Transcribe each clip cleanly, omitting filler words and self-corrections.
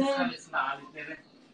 tanesinde aletleri.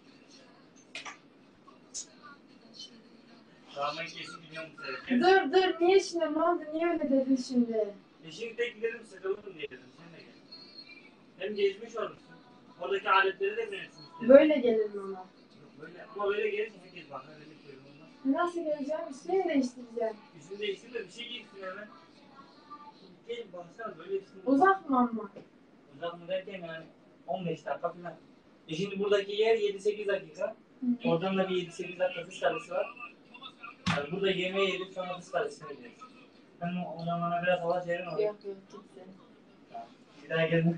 Rahmet kesin gidiyorum bu sefer. Dur niye şimdi ne oldu? Niye öyle dedin şimdi? Şimdi tek gidelim sıkıldım diye dedim. Sen de gel. Hem gezmiş olursun. Oradaki aletleri de verirsin. Böyle gelirim ama. Böyle, ama böyle gelirsin herkes bak. Öyle bir şey olmaz. Nasıl geleceğim? Üstünü değiştireceğim. Üstünü değiştir de bir şey giysin hemen. Gelin baksana böyle üstünü. Uzak mı ama? Uzak mı derken yani 15 dakika falan. Şimdi buradaki yer 7-8 dakika. Hı. Oradan da bir 7-8 dakika kız karısı var. Yani burada yemeği yedik sonra kız karısına gidiyoruz. Ben o zamana biraz hava çevirin olur. Yok git sen. Tamam. Bir daha gelin.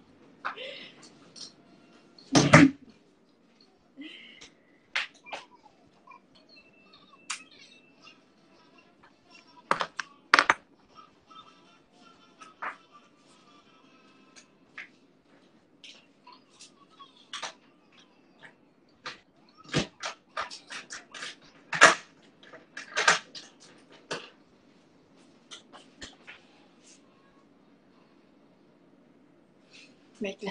Bekle.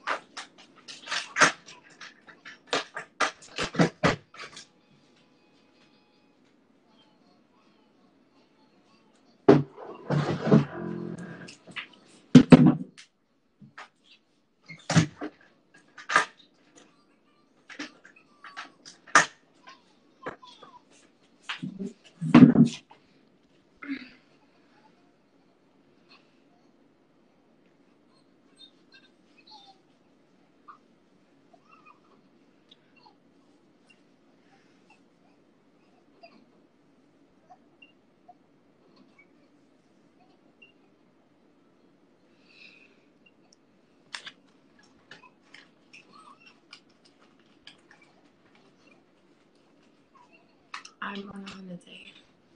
I'm on holiday.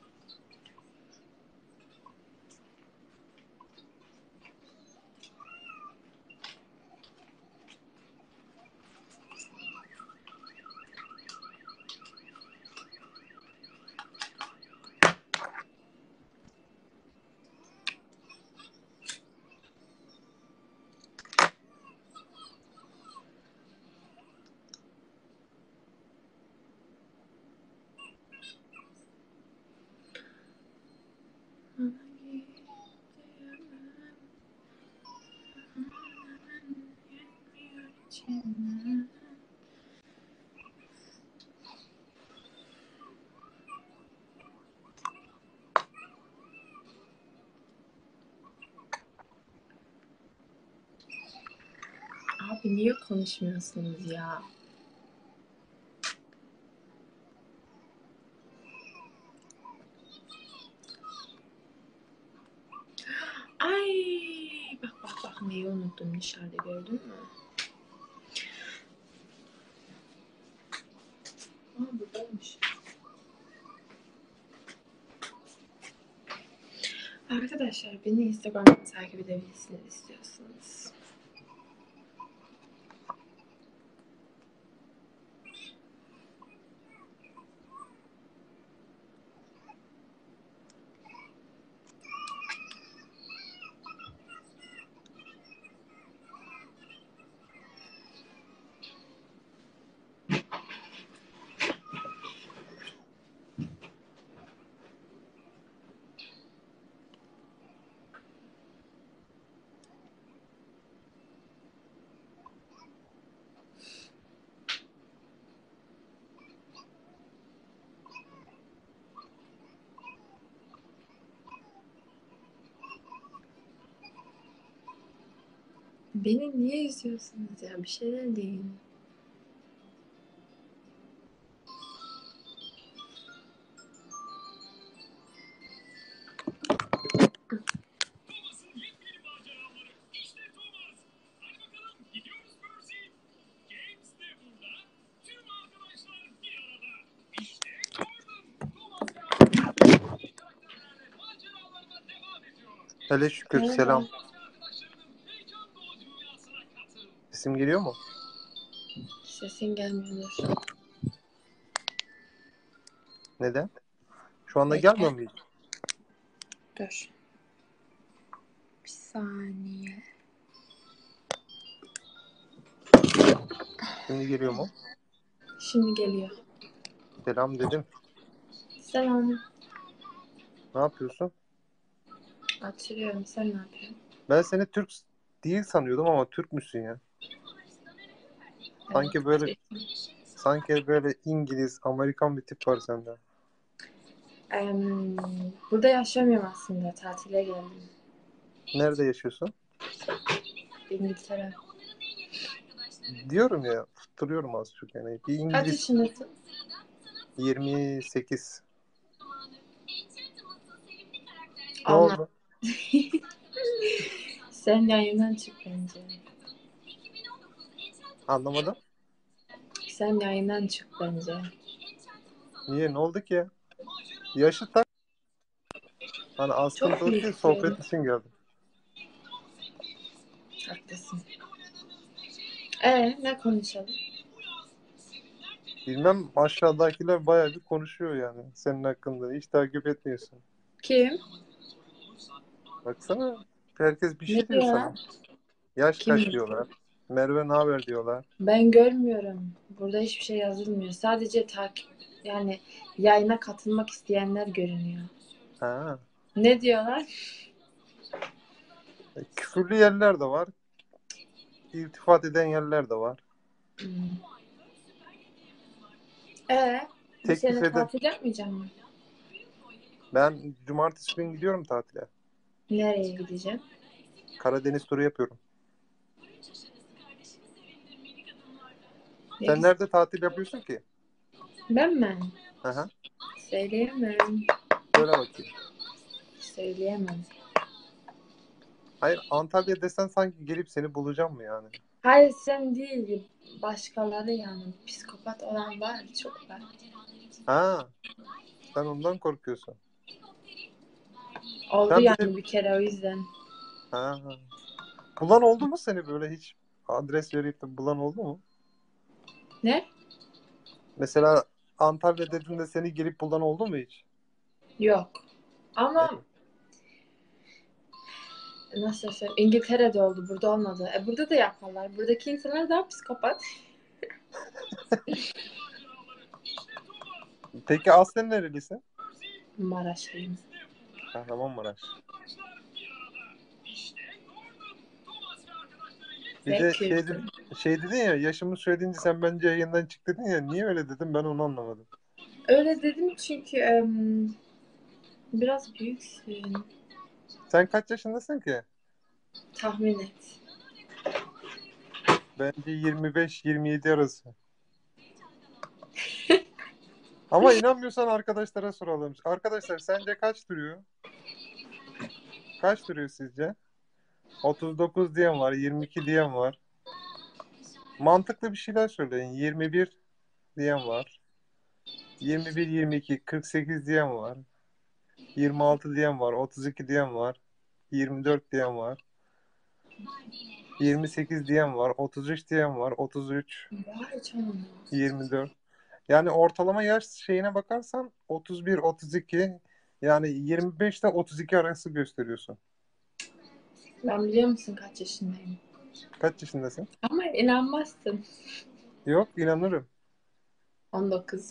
Abi niye konuşmuyorsunuz ya? Ay bak neyi unuttum dışarıda gördün mü? Buradaymış. Arkadaşlar beni Instagram'dan takip edebilirsiniz istiyorsanız. Beni niye izliyorsunuz ya? Bir şeyler deyin. Hele şükür. Merhaba. Selam. Sesim geliyor mu? Sesin gelmiyor. Neden? Şu anda Bekle. gelmiyor muydu? Dur. Bir saniye. Şimdi geliyor mu? Şimdi geliyor. Selam dedim. Selam. Ne yapıyorsun? Açıyorum. Sen ne yapıyorsun? Ben seni Türk değil sanıyordum ama Türk müsün ya? Evet. Sanki böyle İngiliz, Amerikan bir tip var sende. Burada yaşamıyorum aslında. Tatile geldim. Nerede yaşıyorsun? İngiltere. Diyorum ya, tutturuyorum az çok yani. Bir Kaç İngiliz yaşındasın? 28. Ne Anladım. oldu? Sen yayından çık bence. Anlamadım. Sen yayından çık bence. Niye? Ne oldu ki ya? Yaşı tak. Hani Çok askıntılık değil, büyüksün. sohbet için geldim. Haklısın. Ne konuşalım? Bilmem, aşağıdakiler bayağı bir konuşuyor yani senin hakkında. Hiç takip etmiyorsun. Kim? Baksana, herkes bir Ne şey diyor diyorlar? sana. Yaş Kim kaç diyor? diyorlar. Merve ne haber diyorlar. Ben görmüyorum. Burada hiçbir şey yazılmıyor. Sadece takip, yani yayına katılmak isteyenler görünüyor. Ha. Ne diyorlar? Küfürlü yerler de var. İltifat eden yerler de var. Hmm. Bu Teklif sene eden. tatil yapmayacak mısın? Ben cumartesi günü gidiyorum tatile. Nereye gideceğim? Karadeniz turu yapıyorum. Ne Sen güzel. nerede tatil yapıyorsun ki? Ben mi? Aha. Söyleyemem. Söyle bakayım. Söyleyemem. Hayır, Antalya desen sanki gelip seni bulacağım mı yani? Hayır, sen değil. Başkaları yani. Psikopat olan var. Çok var. Ha, sen ondan korkuyorsun. Oldu Sen bir de yani bir kere, o yüzden. ha. Bulan oldu mu seni böyle hiç adres verip de bulan oldu mu? Ne? Mesela Antalya dediğinde seni gelip bulan oldu mu hiç? Yok. E, Ama nasıl söyleyeyim? İngiltere'de oldu. Burada olmadı. Burada da yaparlar. Buradaki insanlar daha psikopat. Peki aslen nerelisin? Maraşlıyım. Kahramanmaraş. Bir Ve de Kürt'üm. şey dedin ya, yaşımı söyleyince sen bence yayından çık dedin ya, niye öyle dedim ben onu anlamadım. Öyle dedim çünkü biraz büyüksün. Sen kaç yaşındasın ki? Tahmin et. Bence 25-27 arası. Ama inanmıyorsan arkadaşlara soralım. Arkadaşlar sence kaç duruyor? Kaç duruyor sizce? 39 diyen var, 22 diyen var. Mantıklı bir şeyler söyleyin. 21 diyen var. 21, 22, 48 diyen var. 26 diyen var, 32 diyen var. 24 diyen var. 28 diyen var, 33 diyen var, 33, Vay canına. 24. Yani ortalama yaş şeyine bakarsan 31, 32, yani 25 ile 32 arası gösteriyorsun. Ben biliyor musun kaç yaşındayım? Kaç yaşındasın? Ama inanmazsın. Yok, inanırım. 19.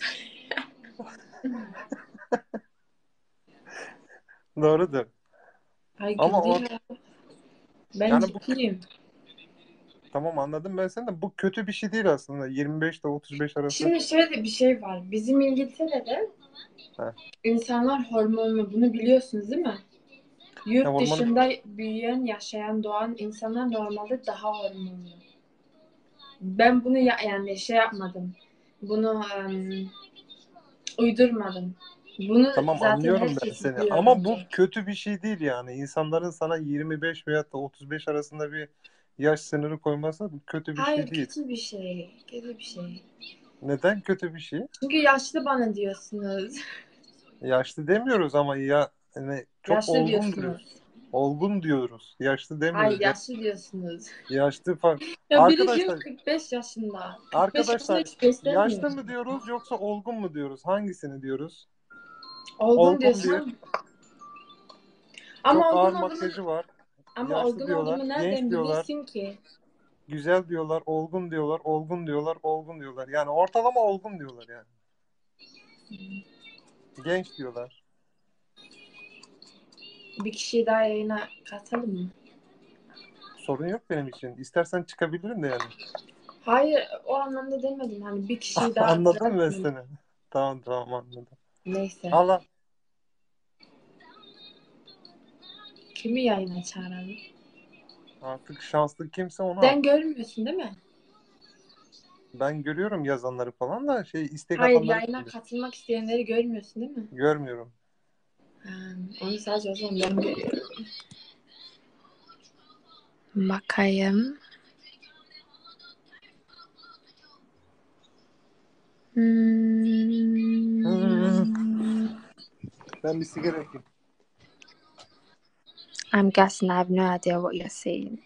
Doğrudur. Ay Ama güldü ya. Ben yani bu ciddiyim. tamam, anladım ben seni de, bu kötü bir şey değil aslında. 25 ile 35 arası. Şimdi şöyle bir şey var. Bizim İngiltere'de Heh. insanlar hormonlu. Bunu biliyorsunuz değil mi? Ya Yurt hormonu dışında büyüyen, yaşayan, doğan insanlar normalde daha hormonlu. Ben bunu yani şey yapmadım. Bunu uydurmadım. Bunu tamam, zaten anlıyorum ben herkes seni. biliyor Ama bu bence. kötü bir şey değil yani. İnsanların sana 25 veya da 35 arasında bir yaş sınırı koyması bu kötü bir şey Hayır, değil. kötü bir şey. Kötü bir şey. Neden kötü bir şey? Çünkü yaşlı bana diyorsunuz. Yaşlı demiyoruz ama ya hani çok Yaşlı olgun diyorsunuz. diyoruz. Olgun diyoruz. Yaşlı Hayır, demiyoruz. yaşlı diyorsunuz. Yaşlı fark. Ya biri diyor Arkadaşlar, 45 yaşında. 45 yaşında arkadaşlar hiç göstermiyor. yaşlı mı diyoruz yoksa olgun mu diyoruz? Hangisini diyoruz? Olgun Olgun bir, diyorsun. Ama çok ağır olgun olduğumu makyajı var. ama Yaşlı olgun diyorlar, olduğumu genç nereden diyorlar. bilirsin ki? güzel diyorlar, olgun diyorlar, olgun diyorlar, olgun diyorlar. Yani ortalama olgun diyorlar yani. Genç diyorlar. Bir kişiyi daha yayına katalım mı? Sorun yok benim için. İstersen çıkabilirim de yani. Hayır, o anlamda demedim. Hani bir kişiyi daha Anladım ben bırakmayayım. seni. Tamam anladım. Neyse. Allah. Kimi yayına çağıralım? Artık şanslı kimse onu al. Sen görmüyorsun değil mi? Ben görüyorum yazanları falan da istek Hayır, atanları yayına görüyorum. katılmak isteyenleri görmüyorsun değil mi? Görmüyorum. Ha, onu sadece o zaman ben görüyorum. Bakayım. Ben bir sigara yakayım. I'm guessing I have no idea what you're saying.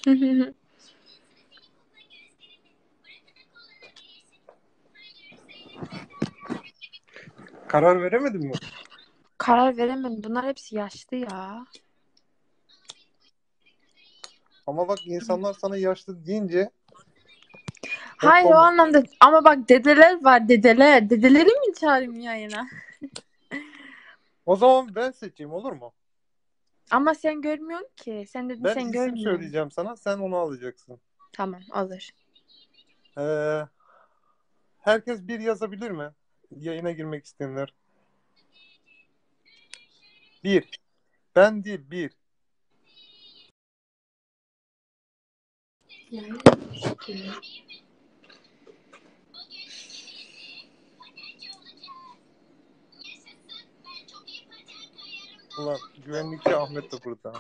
Karar veremedin mi? Karar veremedim. Bunlar hepsi yaşlı ya. Ama bak insanlar sana yaşlı deyince hep Hayır, o anlamda ama bak dedeler var, dedeler. Dedeleri mi çağırayım yayına? o zaman ben seçeyim olur mu? Ama sen görmüyorsun ki. Sen dedin Ben sen isim görmüyorsun. söyleyeceğim sana, sen onu alacaksın. Tamam, olur. Ee, herkes bir yazabilir mi? Yayına girmek isteyenler. Bir. Ben değil, bir. Yani Ulan güvenlikçi Ahmet de burada.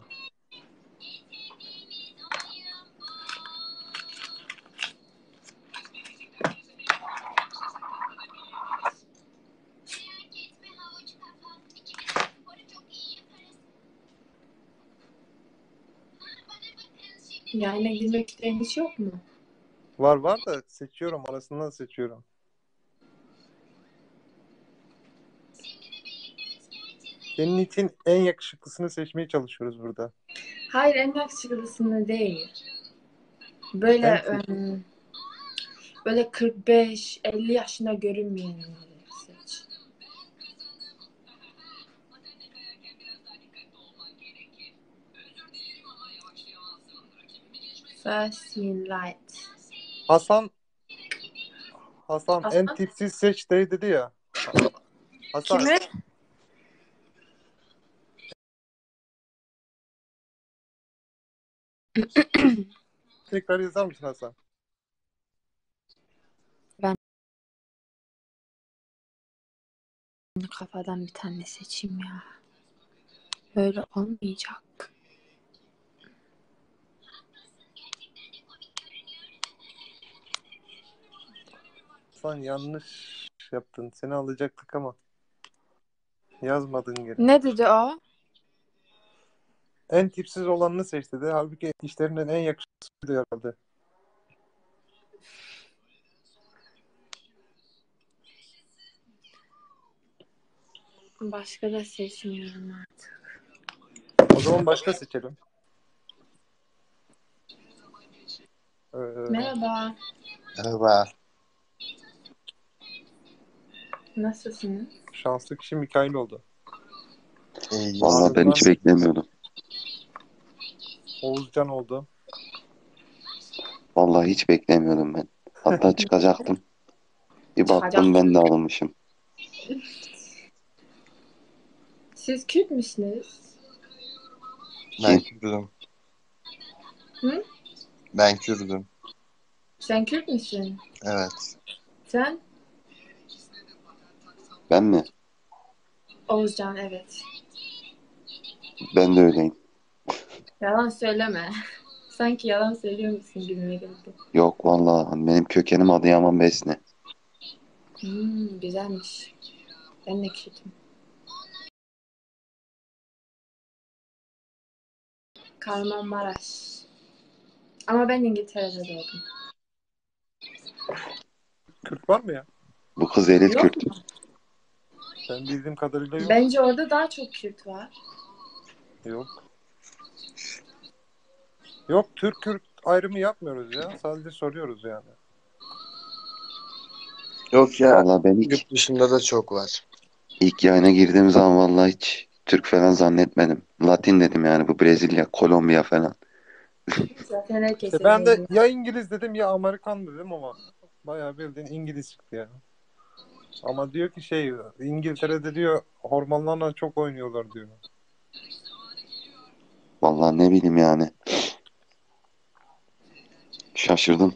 yayına girmek isteyen hiç yok mu? Var da seçiyorum, arasından seçiyorum. Senin için en yakışıklısını seçmeye çalışıyoruz burada. Hayır, en yakışıklısını değil. Böyle böyle 45-50 yaşında görünmeyenleri seç. First Seen Light. Hasan en Hasan? tipsiz seç dedi ya. Hasan Kimi? tekrar yazar mısın Hasan? Kafadan bir tane seçeyim ya. Böyle olmayacak. Hasan yanlış yaptın. Seni alacaktık ama yazmadın geri. Ne dedi o? En tipsiz olanını seç dedi. Halbuki işlerinden en yakışıklısıydı herhalde. Başka da seçmiyorum artık. O zaman başka seçelim. Merhaba. Merhaba. Nasılsınız? Şanslı kişi Mikail oldu. Vallahi ben hiç beklemiyordum. Oğuzcan oldu. Vallahi hiç beklemiyordum ben. Hatta çıkacaktım. Bir baktım ben de alınmışım. Siz Kürt müsünüz? Ben Kürdüm. Hı? Ben Kürdüm. Sen Kürt müsün? Evet. Sen? Ben mi? Oğuzcan, evet. Ben de öyleyim. Yalan söyleme. Sanki yalan söylüyormuşsun gibime geldi. Yok vallahi benim kökenim Adıyaman Besne. Güzelmiş. Ben de Kürt'üm. Kahramanmaraş. Ama ben İngiltere'de doğdum. Kürt var mı ya? Bu kız elit Yok Kürt. mu? Ben bildiğim kadarıyla yok. Bence orada daha çok Kürt var. Yok. Yok, Türk Kürt ayrımı yapmıyoruz ya. Sadece soruyoruz yani. Yok ya. Vallahi ben Yurt dışında da çok var. ilk yayına girdiğim zaman vallahi hiç Türk falan zannetmedim. Latin dedim yani, bu Brezilya, Kolombiya falan. Zaten herkes İşte ben de öyle diyor. ya İngiliz dedim ya Amerikan dedim ama bayağı bildiğin İngiliz çıktı ya. Ama diyor ki İngiltere'de diyor hormonlarla çok oynuyorlar diyor. Vallahi ne bileyim yani. Şaşırdım.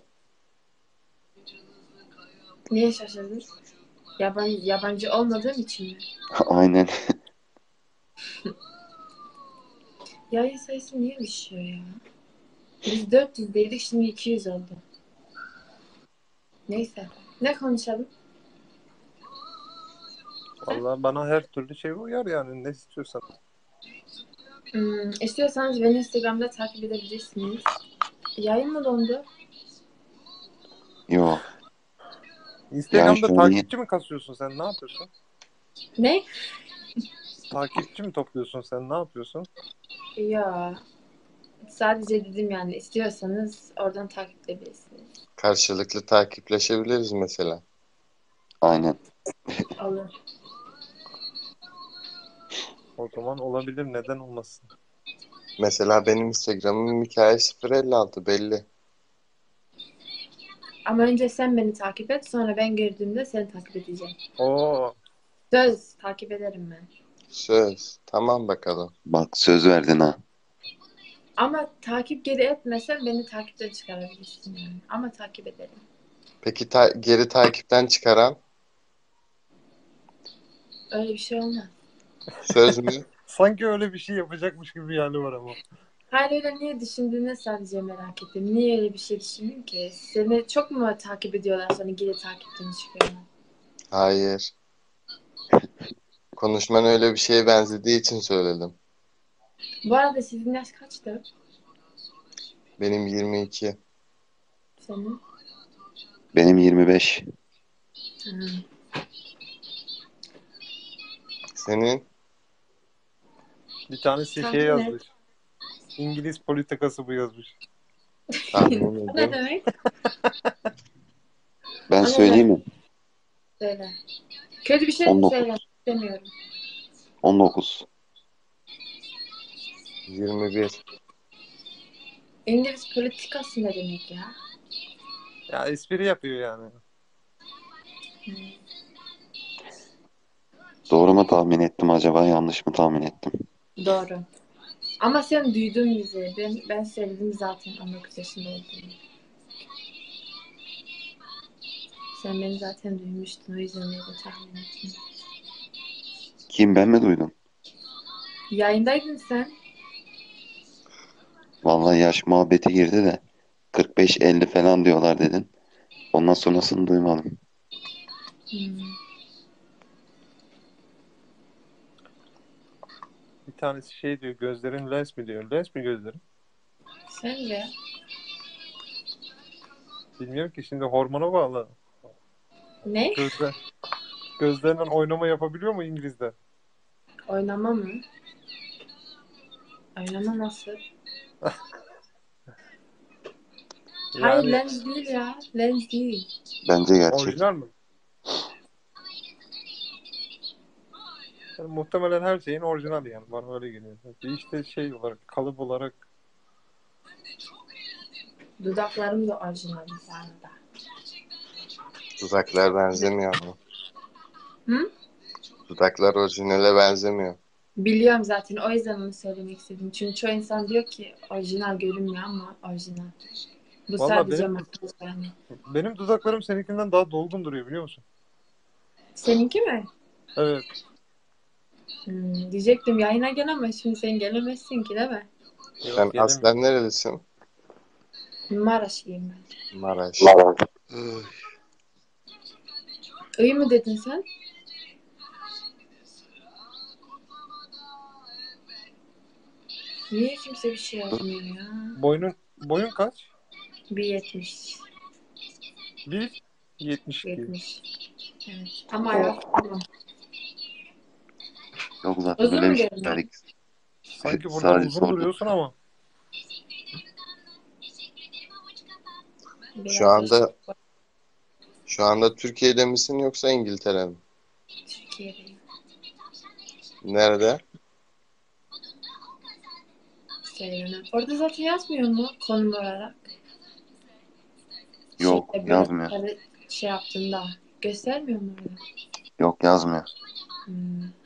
Niye şaşırdın? Yabancı olmadığım için mi? Aynen. Yayın sayısı niye düşüyor ya? Biz 400'deydik, şimdi 200 oldu. Neyse. Ne konuşalım? Vallahi bana her türlü şey uyar yani ne istiyorsan. İstiyorsanız beni Instagram'da takip edebilirsiniz. Yayın mı dondu? Yo. Yani Instagram'da şu an takipçi mi kasıyorsun sen? Ne yapıyorsun? Ne? Takipçi mi topluyorsun sen? Ne yapıyorsun? Ya sadece dedim yani, istiyorsanız oradan takip edebilirsiniz. Karşılıklı takipleşebiliriz mesela. aynen. Olur. O zaman olabilir. Neden olmasın? Mesela benim Instagram'ım Mikael 056 belli. Ama önce sen beni takip et, sonra ben gördüğümde seni takip edeceğim. Oo, Söz takip ederim ben. Söz. Tamam bakalım. Bak söz verdin ha. Ama takip geri etmesen beni takipten çıkarabilirsin yani. Ama takip ederim. Peki geri takipten çıkaran Öyle bir şey olmaz. söz mü? sanki öyle bir şey yapacakmış gibi bir hali var ama. Hayır, öyle niye düşündüğünü sadece merak ettim. Niye öyle bir şey düşündün ki? Seni çok mu takip ediyorlar, sonra geri takipten çıkıyorlar? Hayır. Konuşman öyle bir şeye benzediği için söyledim. Bu arada sizin yaş kaçtı? Benim 22. Senin? Benim 25. Hı. Senin? Bir tanesi Tahmin et. yazmış. İngiliz politikası bu yazmış. Tahmin O ne edin. demek? Ben O ne söyleyeyim demek? mi? Söyle. Kötü bir şey mi 19. söylemek istemiyorum. 19. 21. İngiliz politikası ne demek ya? Ya espri yapıyor yani. Hı. Doğru mu tahmin ettim acaba, yanlış mı tahmin ettim? Doğru. Ama sen duydun bizi. Ben söyledim zaten 19 yaşında olduğumu. Sen beni zaten duymuştun. O yüzden öyle tahmin ettim. Kim, ben mi duydum? Yayındaydın sen. Vallahi yaş muhabbeti girdi de 45-50 falan diyorlar dedin. Ondan sonrasını duymadım. Hmm. Bir tanesi diyor, gözlerin lens mi diyor. Lens mi gözlerin? Sence? Bilmiyorum ki, şimdi hormona bağlı. Ne? Gözlerinden oynama yapabiliyor mu İngilizler? Oynama mı? Oynama nasıl? Hayır, Yani lens değil ya. Lens değil. Bence gerçek. orijinal mi? Yani muhtemelen her şeyin orijinali yani. Bana öyle geliyor. İşte olarak, kalıp olarak Dudaklarım da orijinal bu arada. Dudaklar benzemiyor ama. Hı? Dudaklar orijinale benzemiyor. Biliyorum zaten. O yüzden onu söylemek istedim. Çünkü çoğu insan diyor ki orijinal görünmüyor ama orijinal. Bu Vallahi sadece makyaj yani. benim dudaklarım seninkinden daha dolgun duruyor, biliyor musun? Seninki mi? Evet. Diyecektim yayına gel ama şimdi sen gelemezsin ki, değil mi? Yok, Sen gelemiyorum. aslen nerelisin? Maraşlıyım ben. Maraş. İyi mi dedin sen? Niye kimse bir şey yazmıyor ya? Boyun kaç? 1.70. 1.72. 70. Evet. Ama ayakkabım. Yok zaten Uzun öyle mu bir şey görünüyor? dedik. Sanki burada Sadece uzun sordum. duruyorsun ama. biraz Şu da anda şu anda Türkiye'de misin yoksa İngiltere mi? Türkiye'deyim. Nerede? Söylemem. Orada zaten yazmıyor mu konum olarak? Yok, Şeyde yazmıyor. böyle şey yaptığında göstermiyor mu orada? Yok, yazmıyor. Hmm.